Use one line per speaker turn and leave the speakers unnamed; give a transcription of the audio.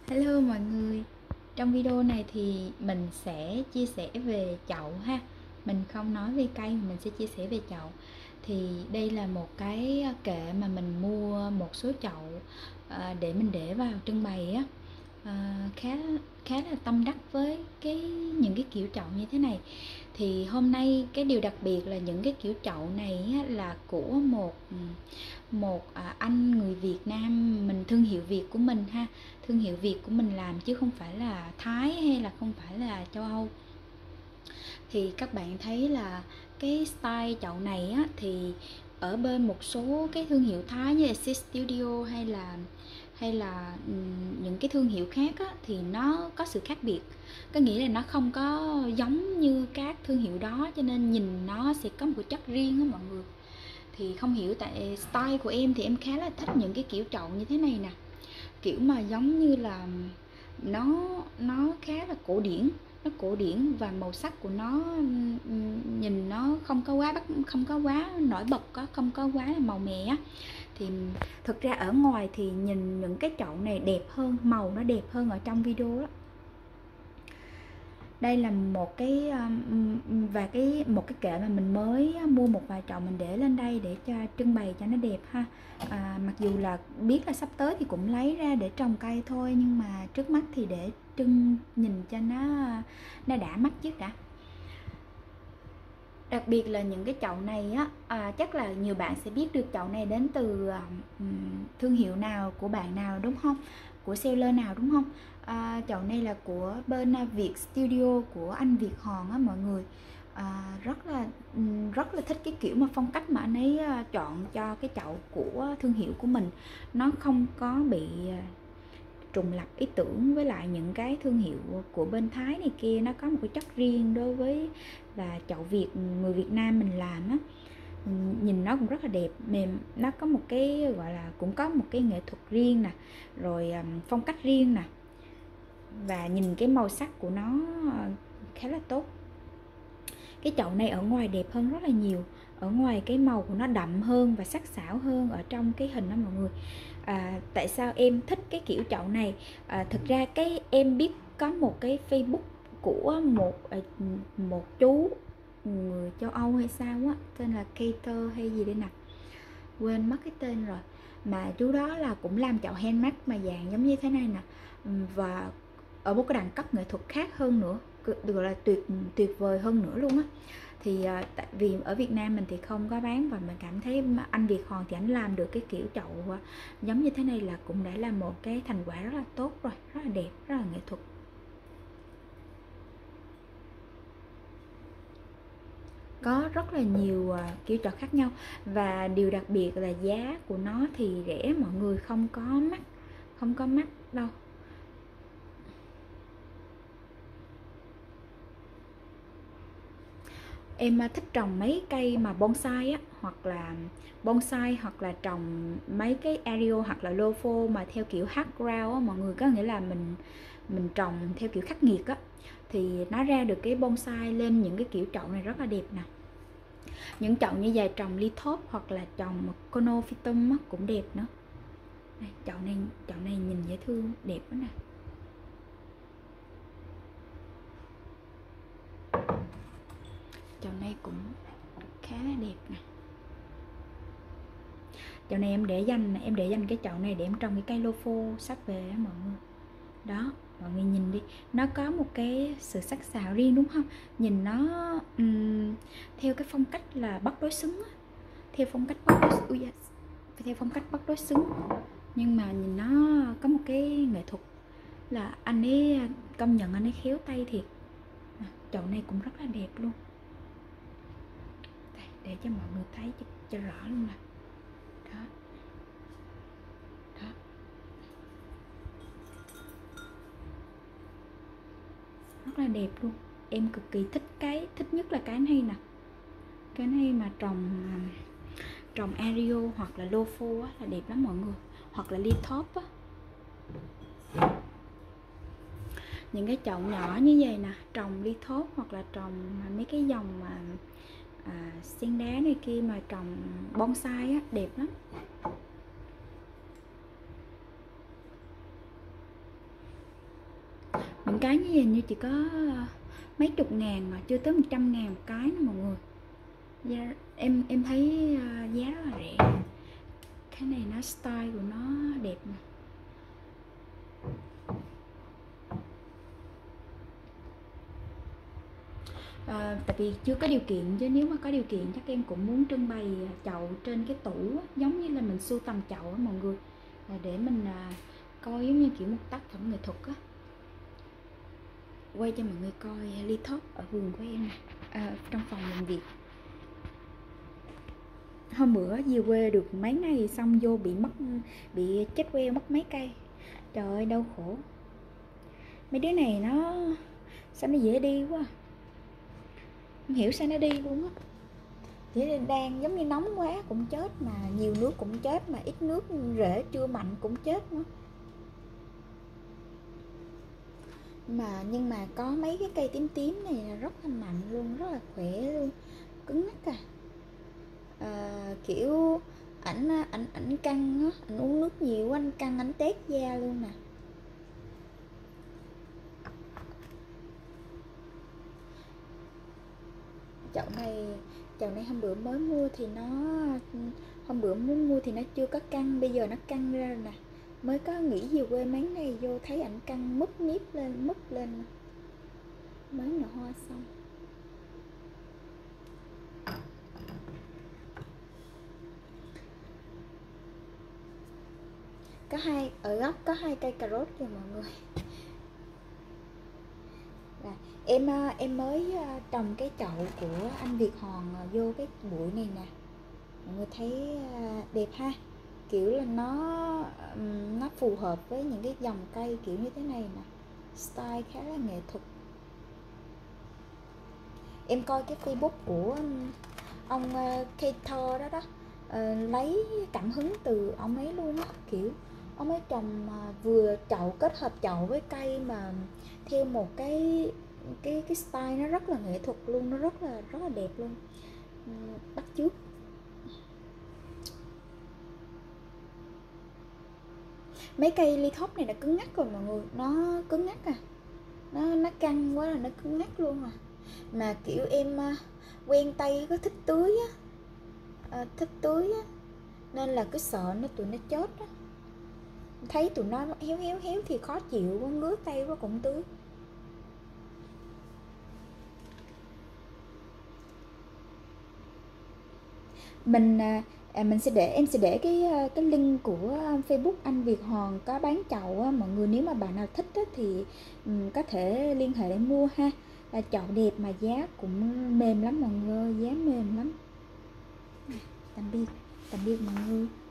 Hello mọi người. Trong video này thì mình sẽ chia sẻ về chậu ha. Mình không nói về cây, mình sẽ chia sẻ về chậu. Thì đây là một cái kệ mà mình mua một số chậu để mình để vào trưng bày á. Khá khá là tâm đắc với những cái kiểu chậu như thế này. Thì hôm nay cái điều đặc biệt là những cái kiểu chậu này á, là của anh người Việt Nam mình, thương hiệu Việt của mình ha, thương hiệu Việt của mình làm chứ không phải là Thái hay là không phải là châu Âu. Thì các bạn thấy là cái style chậu này á, thì ở bên một số cái thương hiệu Thái như Exit Studio hay là những cái thương hiệu khác á, thì nó có sự khác biệt, có nghĩa là nó không có giống như các thương hiệu đó, cho nên nhìn nó sẽ có một cái chất riêng á mọi người. Thì không hiểu tại style của em thì em khá là thích những cái kiểu chậu như thế này nè, kiểu mà giống như là nó khá là cổ điển, nó cổ điển và màu sắc của nó nhìn nó không có quá nổi bật, không có quá là màu mè á. Thì thực ra ở ngoài thì nhìn những cái chậu này đẹp hơn, màu nó đẹp hơn ở trong video đó. Đây là một cái một cái kệ mà mình mới mua một vài chậu, mình để lên đây để cho trưng bày cho nó đẹp ha. Mặc dù là biết là sắp tới thì cũng lấy ra để trồng cây thôi, nhưng mà trước mắt thì để trưng nhìn cho nó đã mắt trước đã. Đặc biệt là những cái chậu này á, chắc là nhiều bạn sẽ biết được chậu này đến từ thương hiệu nào, của bạn nào đúng không, của seller nào đúng không. Chậu này là của bên Việt Studio của anh Việt Hòn á mọi người. Rất là thích cái kiểu mà phong cách mà anh ấy chọn cho cái chậu của thương hiệu của mình, nó không có bị trùng lặp ý tưởng với lại những cái thương hiệu của bên Thái này kia, nó có một cái chất riêng đối với là chậu Việt, người Việt Nam mình làm á. Nhìn nó cũng rất là đẹp, mềm, nó có một cái gọi là cũng có một cái nghệ thuật riêng nè, rồi phong cách riêng nè, và nhìn cái màu sắc của nó khá là tốt. Cái chậu này ở ngoài đẹp hơn rất là nhiều, ở ngoài cái màu của nó đậm hơn và sắc sảo hơn ở trong cái hình đó mọi người. Tại sao em thích cái kiểu chậu này? Thực ra cái em biết có một cái Facebook của một chú người châu Âu hay sao á, tên là Cater hay gì đây nè, quên mất cái tên rồi, mà chú đó là cũng làm chậu handmade mà dạng giống như thế này nè, và ở một cái đẳng cấp nghệ thuật khác hơn nữa, được là tuyệt vời hơn nữa luôn á. Thì tại vì ở Việt Nam mình thì không có bán, và mình cảm thấy anh Việt Hòn thì anh làm được cái kiểu chậu giống như thế này là cũng đã là một cái thành quả rất là tốt rồi, rất là đẹp, rất là nghệ thuật. Có rất là nhiều kiểu chậu khác nhau, và điều đặc biệt là giá của nó thì rẻ mọi người, không có mắc đâu. Em thích trồng mấy cây mà bonsai á, hoặc là trồng mấy cái aerial hoặc là low fall mà theo kiểu hard ground á mọi người, có nghĩa là mình trồng theo kiểu khắc nghiệt á, thì nó ra được cái bonsai lên những cái kiểu chậu này rất là đẹp nè. Những chậu như vậy trồng lithops hoặc là trồng conophytum á, cũng đẹp nữa. Đây, chậu này nhìn dễ thương, đẹp quá nè. Chậu này cũng khá là đẹp nè. Chậu này em để dành cái chậu này để em trồng cái cây lofo sắp về đó mọi người. Đó, mọi người nhìn đi, nó có một cái sự sắc sảo riêng đúng không? Nhìn nó theo cái phong cách là bắt đối xứng á. Theo phong cách bắt đối xứng. Nhưng mà nhìn nó có một cái nghệ thuật là anh ấy công nhận anh ấy khéo tay thiệt. Chậu này cũng rất là đẹp luôn. Đây, để cho mọi người thấy cho rõ luôn nè. Đó. Đó. Rất là đẹp luôn. Em cực kỳ thích nhất là cái này nè. Cái này mà trồng aerial hoặc là lofo á là đẹp lắm mọi người, hoặc là lithops á. Những cái chậu nhỏ như vậy nè, trồng lithops hoặc là trồng mấy cái dòng mà sen đá này kia mà trồng bonsai á, đẹp lắm. Những cái như vậy như chỉ có mấy chục ngàn mà chưa tới 100.000 một cái nữa mọi người. Em thấy giá rất là rẻ. Cái này nó style của nó đẹp nè. Tại vì chưa có điều kiện, chứ nếu mà có điều kiện chắc em cũng muốn trưng bày chậu trên cái tủ, giống như là mình sưu tầm chậu á mọi người, để mình coi giống như kiểu một tác phẩm nghệ thuật á. Quay cho mọi người coi ly thốt ở vườn của em nè, trong phòng làm việc. Hôm bữa về quê được mấy ngày xong vô bị chết queo mất mấy cây. Trời ơi đau khổ. Mấy đứa này nó sao nó dễ đi quá, không hiểu sao nó đi luôn á. Chỉ đang giống như nóng quá cũng chết, mà nhiều nước cũng chết, mà ít nước rễ chưa mạnh cũng chết nữa. Nhưng mà có mấy cái cây tím tím này là rất là mạnh luôn, rất là khỏe luôn, cứng ngắc kiểu ảnh căng á, ảnh uống nước nhiều anh căng, ảnh tét da luôn nè. Chậu này hôm bữa mới mua thì nó chưa có căng, bây giờ nó căng ra rồi nè. Mới có nghỉ về quê mấy ngày vô thấy ảnh căng múp lên mới nở hoa xong. Ở góc có 2 cây cà rốt kìa mọi người. Em mới trồng cái chậu của anh Việt Hòn vô cái bụi này nè, mọi người thấy đẹp ha, kiểu là nó phù hợp với những cái dòng cây kiểu như thế này nè, style khá là nghệ thuật. Em coi cái Facebook của ông Ketor đó lấy cảm hứng từ ông ấy luôn á, kiểu ông ấy trồng vừa chậu kết hợp chậu với cây mà theo một cái style nó rất là nghệ thuật luôn, nó rất là đẹp luôn, bắt chước. Mấy cây ly thốt này đã cứng ngắc rồi mọi người, nó cứng ngắc nó căng quá là nó cứng ngắc luôn mà kiểu em quen tay có thích tưới á, nên là cứ sợ tụi nó chết á, thấy tụi nó héo thì khó chịu quá, ngứa tay quá cũng tưới. Em sẽ để cái link của Facebook anh Việt Hòn có bán chậu á, mọi người nếu mà bạn nào thích á, thì có thể liên hệ để mua ha. Chậu đẹp mà giá cũng mềm lắm mọi người ơi, giá mềm lắm. Tạm biệt mọi người.